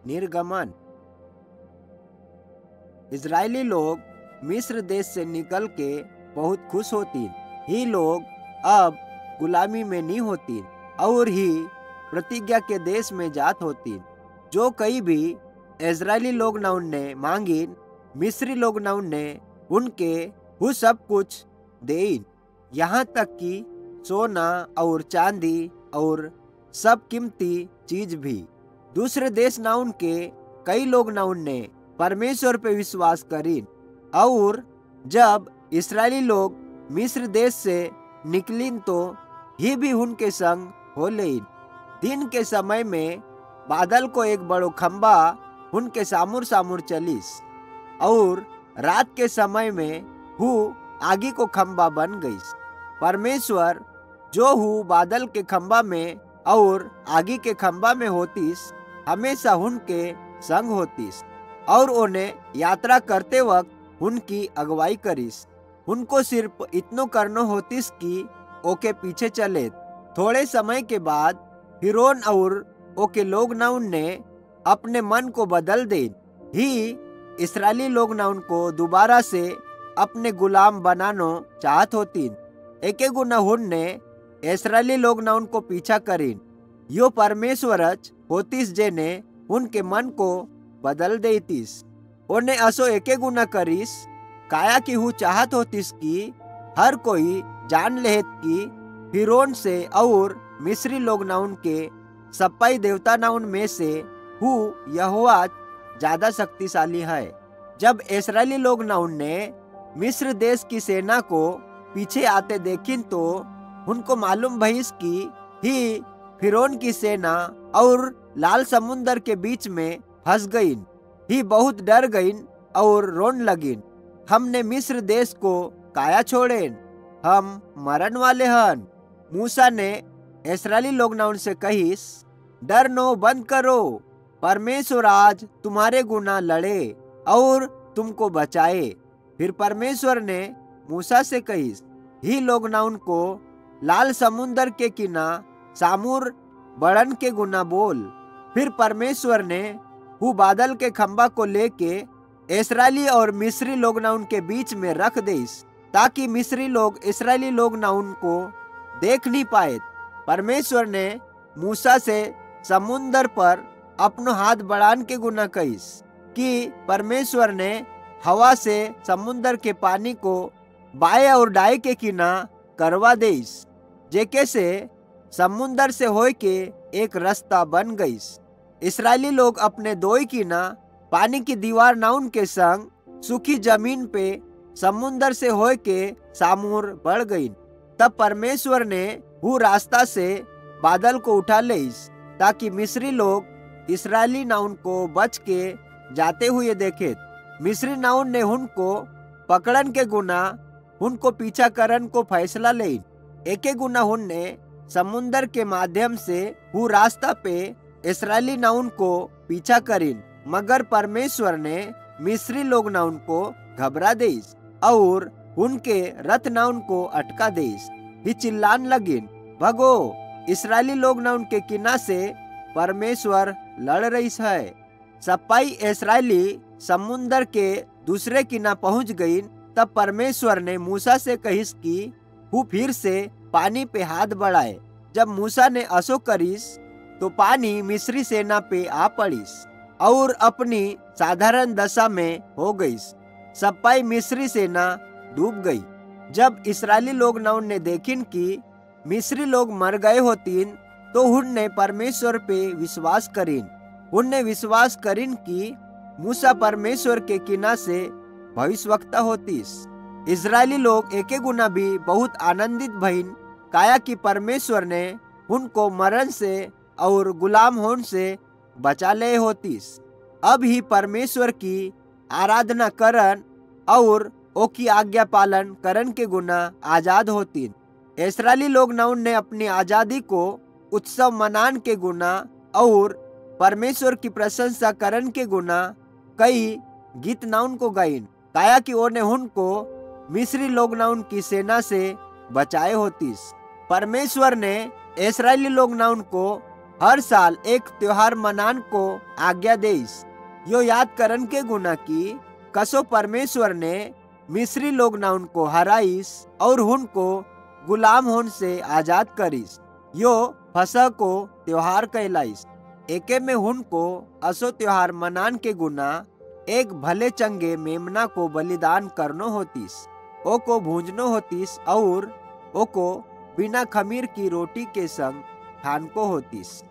निर्गमन। इजरायली लोग मिस्र देश से निकल के बहुत खुश होती। ही लोग अब गुलामी में नहीं होती और ही प्रतिज्ञा के देश में जात होती। जो कई भी इजरायली लोग न उनने मांगी, मिस्री लोग न उनने उनके वो सब कुछ देइन, यहाँ तक कि सोना और चांदी और सब कीमती चीज भी। दूसरे देश ना उनके कई लोग ना उनने परमेश्वर पे विश्वास करीन और जब इस्राएली लोग मिस्र देश से निकलीन तो ही भी उनके संग हो लेन। दिन के समय में बादल को एक बड़ो खंबा उनके सामुर सामुर चलीस और रात के समय में हु आगी को खंबा बन गई। परमेश्वर जो हु बादल के खंबा में और आगी के खंबा में होतीस, हमेशा उनके संग होतीस और उन्हें यात्रा करते वक्त उनकी अगुवाई करीस। उनको सिर्फ इतनो करनो होतीस कि ओके पीछे चले। थोड़े समय के बाद फिरौन और ओके लोग ना उनने अपने मन को बदल दे ही इस्राएली लोग ना उनको दोबारा से अपने गुलाम बनानो चाहत होती। एक गुना उनने इस्राएली लोग ना उनको पीछा करीन। यो परमेश्वरच होतीस जेने उनके मन को बदल देतीस। उन्हें असो एके गुना करीस काया कि हु चाहत होतीस कि हर कोई जान लेत कि फिरौन से और मिस्री लोग ना उनके सप्पाई देवता ना उन में से हु यहोवा ज्यादा शक्तिशाली है। जब इस्राएली लोग ना उनने मिस्र देश की सेना को पीछे आते देखिन तो उनको मालूम भइस कि ही फिरौन की सेना और लाल समुंदर के बीच में फंस गईन। ही बहुत डर गईन और रोन लगिन, हमने मिस्र देश को काया छोड़ेन, हम मरण वाले हन। मूसा ने इस्राएली लोग ना उनसे कहिस, डर नो बंद करो, परमेश्वर आज तुम्हारे गुना लड़े और तुमको बचाए। फिर परमेश्वर ने मूसा से कहिस, ही लोग ना उनको लाल समुंदर के किना सामुर बड़न के गुना बोल। फिर परमेश्वर ने वो बादल के खंबा को लेके इस्राएली और मिस्री लोग ना उनके बीच में रख देस ताकि मिस्री लोग इस्राएली लोग ना उनको देख नहीं पाए। परमेश्वर ने मूसा से समुंदर पर अपनो हाथ बढ़ान के गुना कहिस कि परमेश्वर ने हवा से समुंदर के पानी को बाएं और दाएं के किना करवा देस, जेके से समुंदर से होय के एक रास्ता बन गईस। इस्राएली लोग अपने दोई किना पानी की दीवार नाउन के संग सूखी जमीन पे समुंदर से होय के सामुर बढ़ गई। तब परमेश्वर ने वो रास्ता से बादल को उठा लेस ताकि मिस्री लोग इस्राएली नाउन को बच के जाते हुए देखे। मिस्री नाउन ने उनको पकड़न के गुना उनको पीछा करन को फैसला ले। एक गुना उनने समुंदर के माध्यम से वो रास्ता पे इस्राएली नाउन को पीछा करीन, मगर परमेश्वर ने मिस्री लोग ना उनको घबरा देस और उनके रथ ना उनको अटका देस। ही चिल्लान लगिन, भगो, इस्राएली लोग ना उनके किना से परमेश्वर लड़ रही है। सप्पाई इस्राएली समुंदर के दूसरे किना पहुंच गई। तब परमेश्वर ने मूसा से कहिस कि वो फिर से पानी पे हाथ बढ़ाए। जब मूसा ने असो करिस तो पानी मिस्री सेना पे आ पड़ीस और अपनी साधारण दशा में हो गई। सप्पाई मिस्री सेना डूब गई। जब इस्राएली लोग न उनने देखिन कि मिस्री लोग मर गए होतीन तो उनने परमेश्वर पे विश्वास करीन। उनने विश्वास करीन कि मूसा परमेश्वर के किना से भविष्यवक्ता होतीस। इस्राएली लोग एके गुना भी बहुत आनंदित भईन काया कि परमेश्वर ने उनको मरण से और गुलाम होने से बचा ले होतीस। अब ही परमेश्वर की आराधना करन और ओकी आज्ञा पालन करन के गुना आजाद होतीन। इस्राएली लोग न उनने अपनी आजादी को उत्सव मनान के गुना और परमेश्वर की प्रशंसा करन के गुना कई गीत ना उनको गाइन, काया कि उन्हें उनको मिस्री लोग ना उनकी सेना से बचाए होतीस। परमेश्वर ने इस्राएली लोग ना उनको हर साल एक त्योहार मनान को आज्ञा देइस। यो याद करन के गुना की कसो परमेश्वर ने मिस्री लोग ना उनको हराइस और उनको गुलाम होन से आजाद करिस। यो फसह को त्योहार कहलाइस। एके में उनको असो त्योहार मनान के गुना एक भले चंगे मेमना को बलिदान करनो होतिस, ओ को भूंजनो होतिस और ओ को बिना खमीर की रोटी के संग खान को होतिस।